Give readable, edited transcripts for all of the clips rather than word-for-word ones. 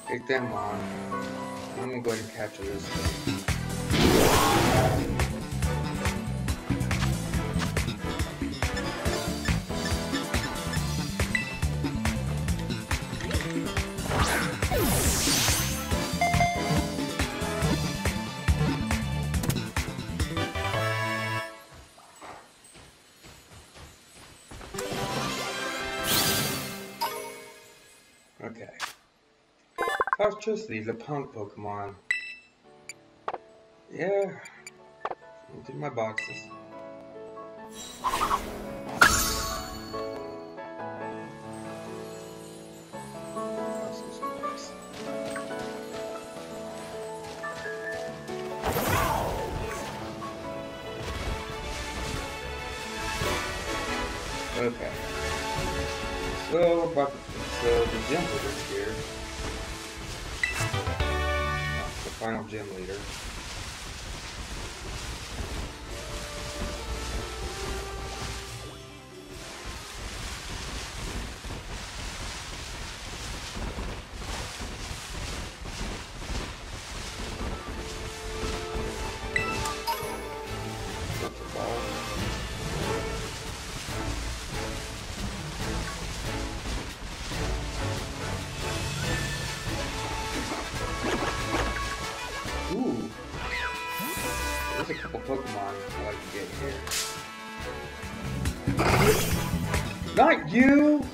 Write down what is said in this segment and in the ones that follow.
Take them on. I'm gonna go ahead and capture this thing. Okay. Toxtricity, the punk Pokemon. Yeah. Into my boxes. Okay. So the gym leader's here. The final gym leader. Ooh, there's a couple Pokemon I like to get here. Not you!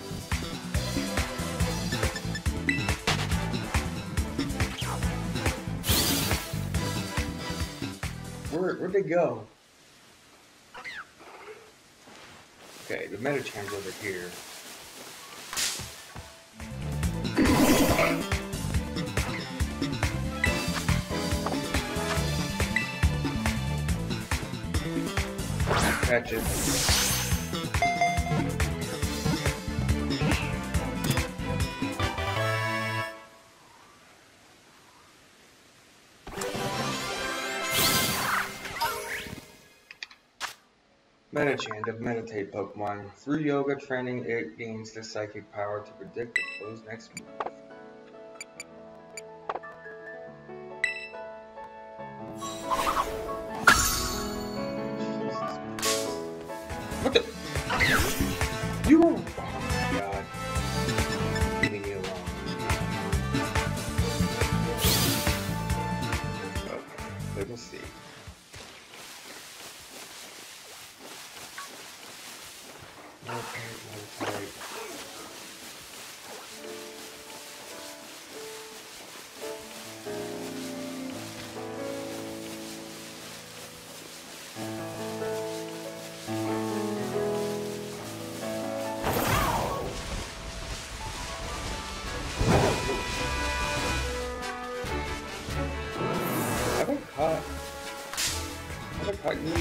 Where'd they go? Okay, the Metachan's over here. Catch it. Metachan, the meditate Pokemon. Through yoga training, it gains the psychic power to predict the foe's next move. What the? You? Oh my god. Leave me alone. Okay, let me see. Okay. Have I caught you?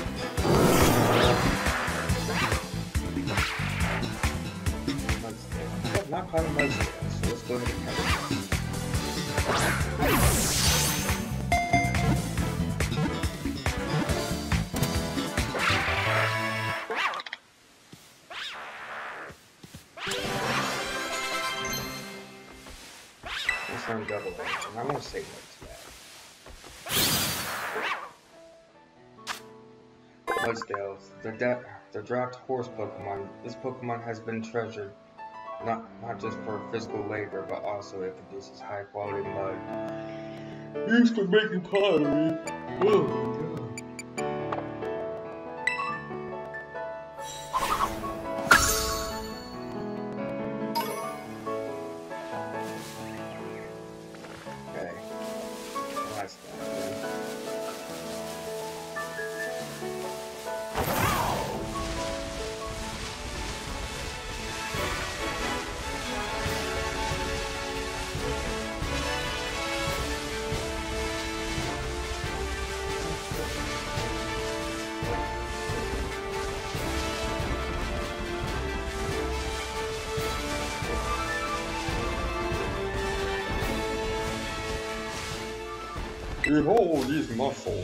I have not caught a Mudsdale, so let's go ahead and catch it. Let's learn double edge, and I'm gonna say no to that. Mudsdale, the dropped horse Pokemon. This Pokemon has been treasured, not just for physical labor, but also it produces high quality mud. Used to making pottery. Oh my god. Okay. That's that. Behold these muscles.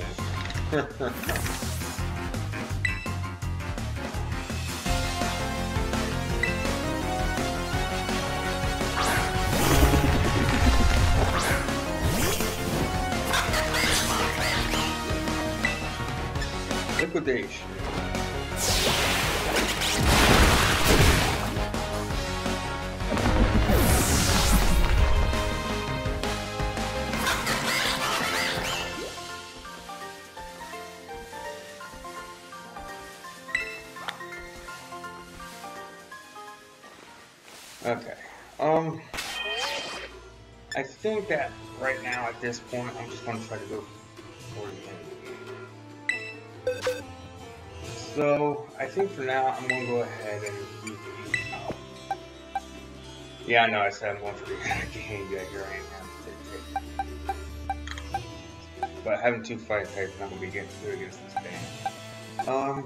predation. Okay. I think that right now at this point, I'm just going to try to go for the end. So I think for now, I'm going to go ahead and review. Yeah, I know I said I'm going for the end of the game. Yeah, here I am. But having two fight types, I'm going to be getting through against this band.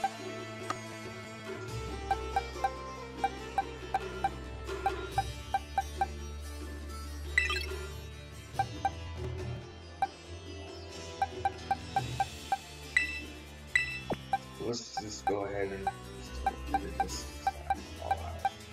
Let's just go ahead and figure this all out.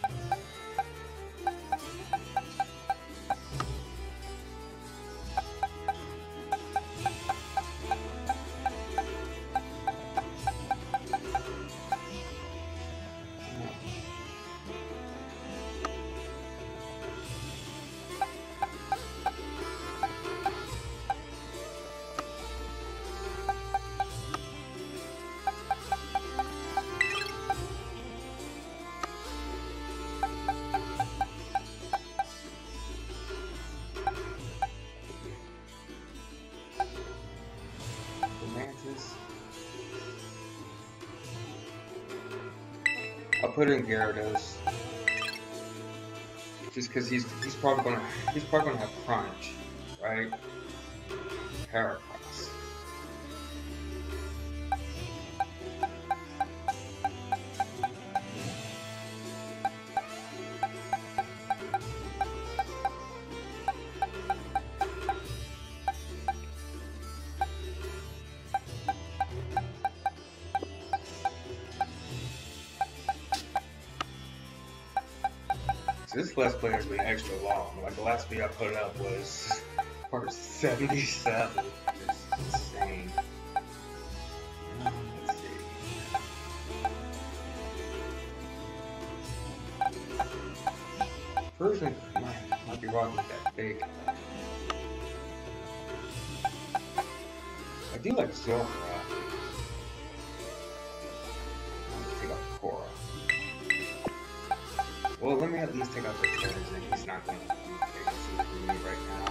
I'll put in Gyarados just because he's probably gonna have crunch, right? Paracross. This Let's Play has been extra long. Like the last video I put up was part 77. It's insane. Let's see. Version might be rocking that big. I do like Zora. Take out Cora. Well, let me at least take out the Poison. He's not going to take this for me right now.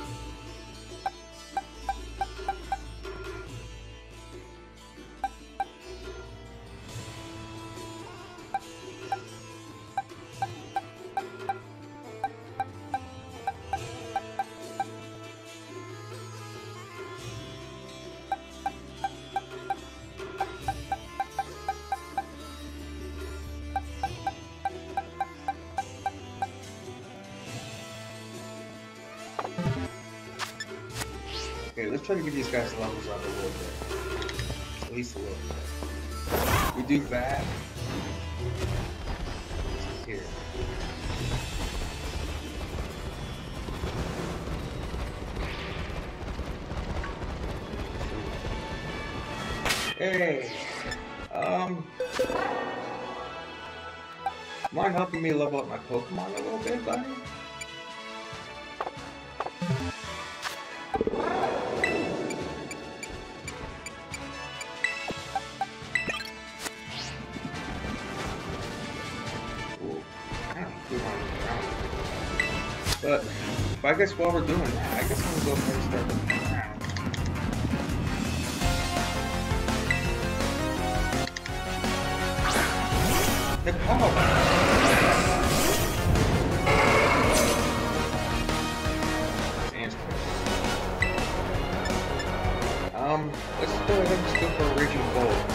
Okay, let's try to get these guys' levels up a little bit. At least a little bit. We do that. Here. Hey! Mind helping me level up my Pokemon a little bit, buddy? But I guess while we're doing that, I guess I'm gonna go ahead and start looking around. The power. Let's go ahead and just go for a Raging Bolt.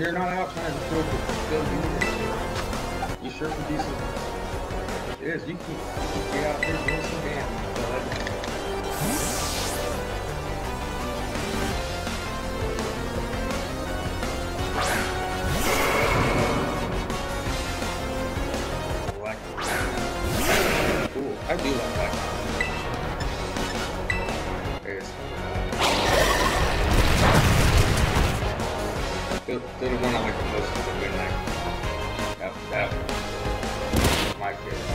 you're not out trying to kill units. You sure can do some. It is. You can get out here doing some damage, bud. Cool. I do like that. The one I like the most is the Midnight. That my favorite.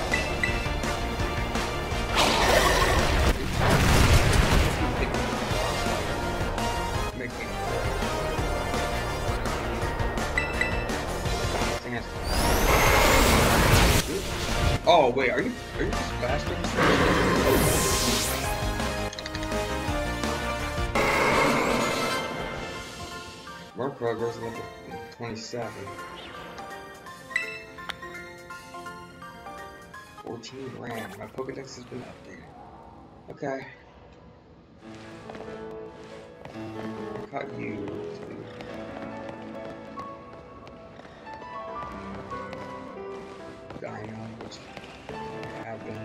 Making oh wait, are you just faster? More progress level 27. 14 grand. My Pokedex has been updated. Okay. I caught you. Dino, which I have been.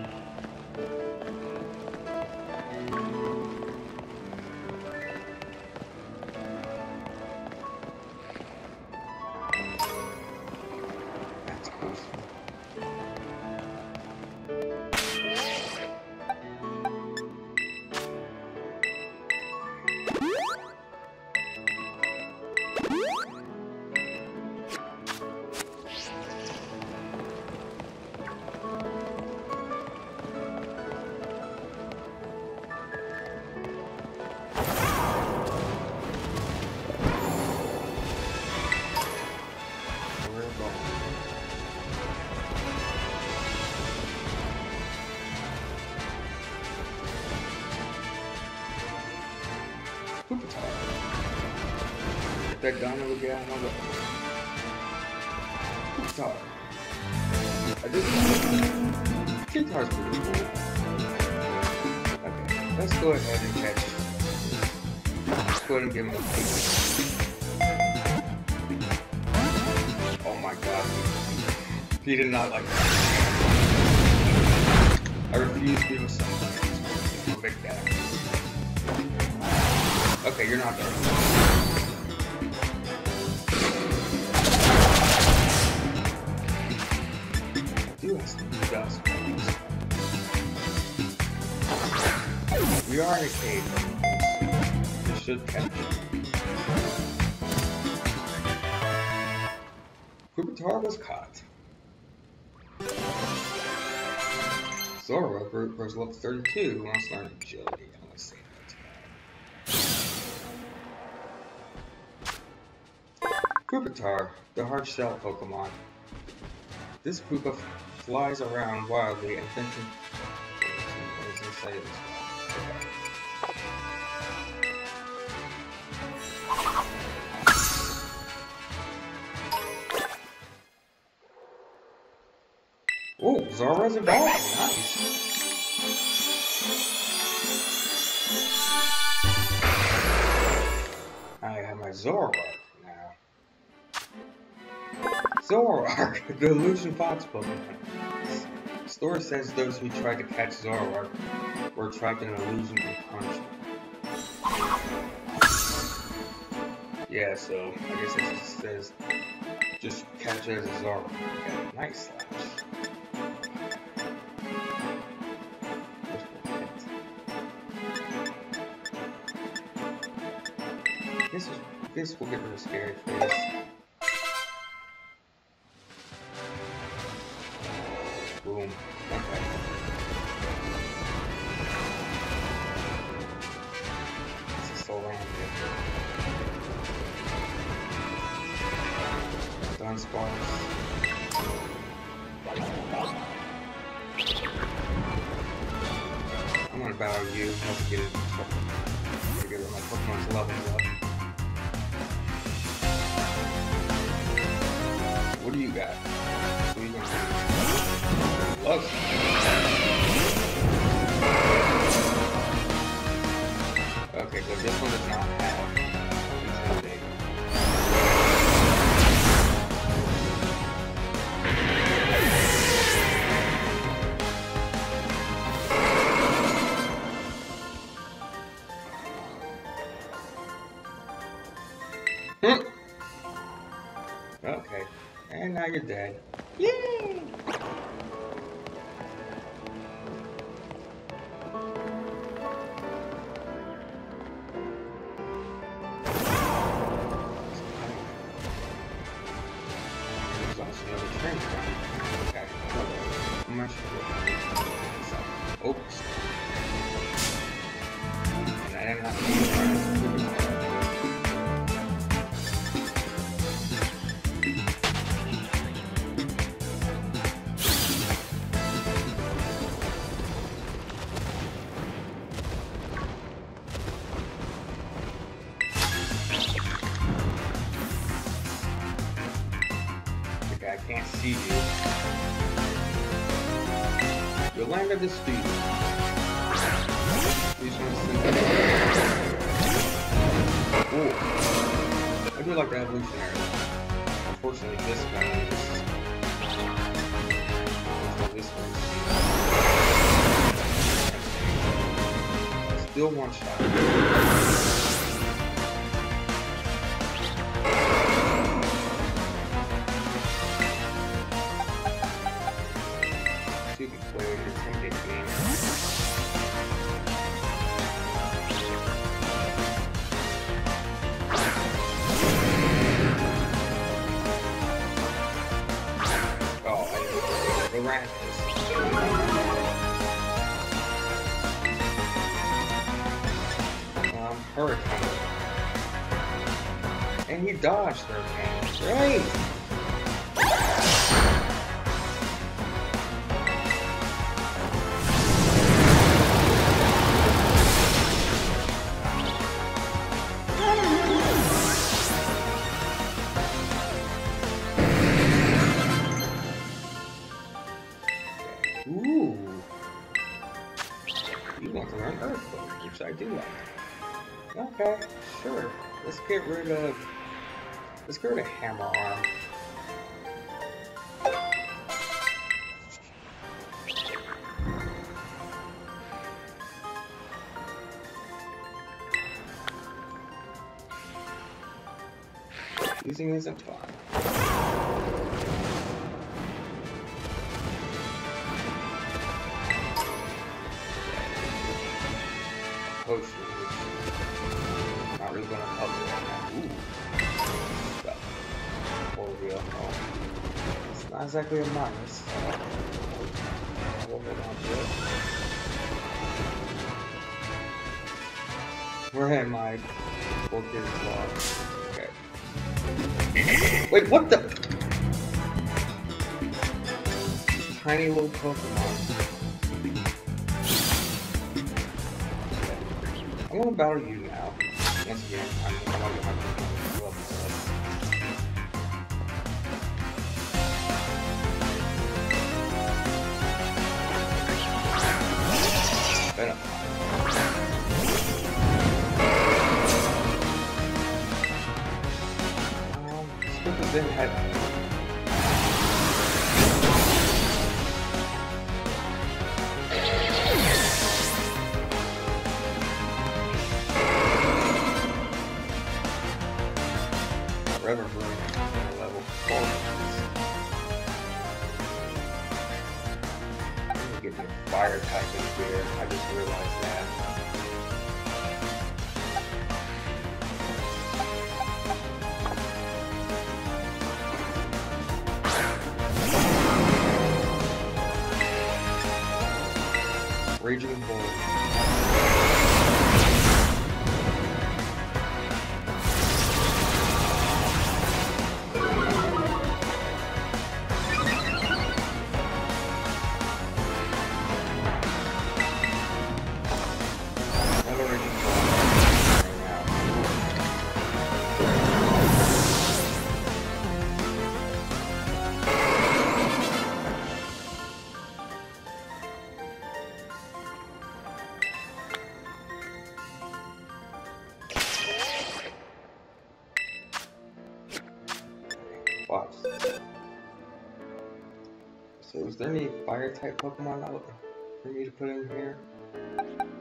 That Donna will get out of my way. Guitar. I just guitar's pretty cool. Okay, let's go ahead and catch. Let's go ahead and give him a peek. Oh my god. He did not like that. I refuse to give him something. Big that. Okay, you're not done. We are in a cave. This should catch. Kubitar was caught. Zora group was level 32 wants to learn agility. I'm gonna say that. Kubitar, the hard shell Pokemon. This Koopa flies around wildly and thinking. Oh, Zora's evolving. Nice. I have my Zoroark now. Zoroark, the illusion fox Pokemon. Story says those who tried to catch Zoroark were trapped in an illusion and punished. Yeah, so I guess it just says just catch it as a Zoroark. Okay, nice slash. This will get rid of scary face. Boom. Okay. This is so random. Done spawns. I'm gonna battle you. Let's get it. To get my Pokemon's levels up. What do you got? What are you gonna do? Love. Okay, but this one does not have intimidate. Okay. And now you're dead. Yay! There's also another train coming. Okay. I'm not sure. Oops. And I didn't have to use my I can't see you. You landed the speed. Please want to see that. Ooh. I do like the evolutionary. Unfortunately, this one is... Still one shot. Hurricane. And he dodged Hurricane. Great! Ooh. You want to learn Earthquake, which I do like. Okay, sure. Let's get rid of Hammer Arm. Using isn't fun. Potion. Not really gonna help you right now. Ooh. Stuff. For real. Oh. It's not exactly a minus. We'll hold on to it. We're in my 4K log. Okay. Wait, what the? Tiny little Pokemon. I'm gonna battle you now. Once again, I'm gonna get my Pokemon level up. Skip is in head. Forever Room level 4. I'm gonna get the fire type in here. I just realized that. Raging Bull. Watch. So is there any fire type Pokemon out for me to put in here?